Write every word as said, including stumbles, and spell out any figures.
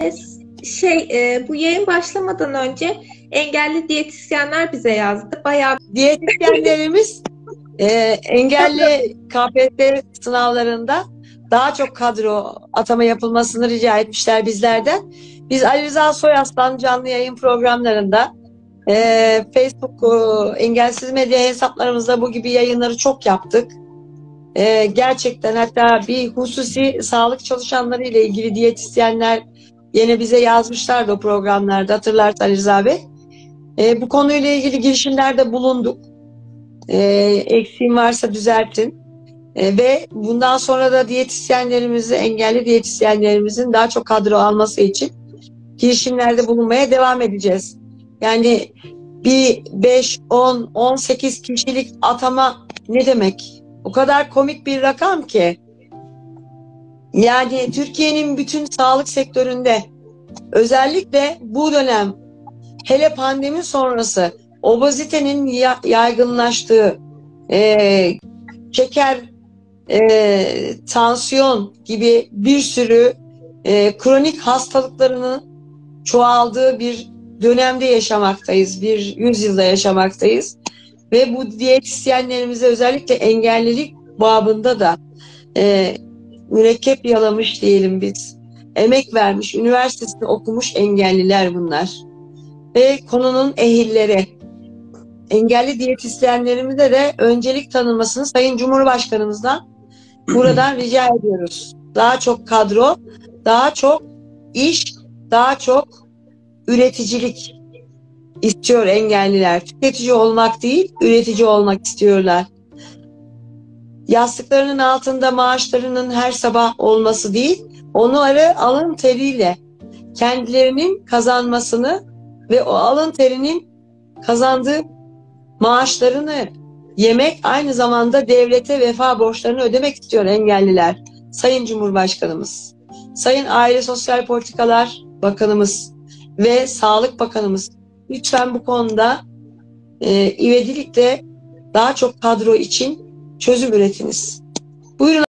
Şey, e, bu yayın başlamadan önce engelli diyetisyenler bize yazdı. Bayağı Diyetisyenlerimiz e, engelli K P S S sınavlarında daha çok kadro atama yapılmasını rica etmişler bizlerden. Biz Ali Rıza Soyaslan canlı yayın programlarında, e, Facebook, e, engelsiz medya hesaplarımızda bu gibi yayınları çok yaptık. E, gerçekten hatta bir hususi sağlık çalışanları ile ilgili diyetisyenler yine bize yazmışlardı o programlarda, hatırlarsan Rıza Bey. E, bu konuyla ilgili girişimlerde bulunduk. E, eksiğim varsa düzeltin. E, ve bundan sonra da diyetisyenlerimizi, engelli diyetisyenlerimizin daha çok kadro alması için girişimlerde bulunmaya devam edeceğiz. Yani bir beş, on, on sekiz kişilik atama ne demek? O kadar komik bir rakam ki. Yani Türkiye'nin bütün sağlık sektöründe özellikle bu dönem, hele pandemi sonrası obezitenin yaygınlaştığı, e, şeker, e, tansiyon gibi bir sürü e, kronik hastalıklarının çoğaldığı bir dönemde yaşamaktayız. Bir yüzyılda yaşamaktayız. Ve bu diyetisyenlerimize özellikle engellilik babında da e, mürekkep yalamış diyelim biz. Emek vermiş, üniversitesini okumuş engelliler bunlar. Ve konunun ehilleri. Engelli diyetisyenlerimize de öncelik tanınmasını Sayın Cumhurbaşkanımızdan buradan rica ediyoruz. Daha çok kadro, daha çok iş, daha çok üreticilik istiyor engelliler. Tüketici olmak değil, üretici olmak istiyorlar. Yastıklarının altında maaşlarının her sabah olması değil, onları alın teriyle kendilerinin kazanmasını ve o alın terinin kazandığı maaşlarını yemek, aynı zamanda devlete vefa borçlarını ödemek istiyor engelliler. Sayın Cumhurbaşkanımız, Sayın Aile Sosyal Politikalar Bakanımız ve Sağlık Bakanımız, lütfen bu konuda e, ivedilikle daha çok kadro için çözüm üretiniz. Buyurun.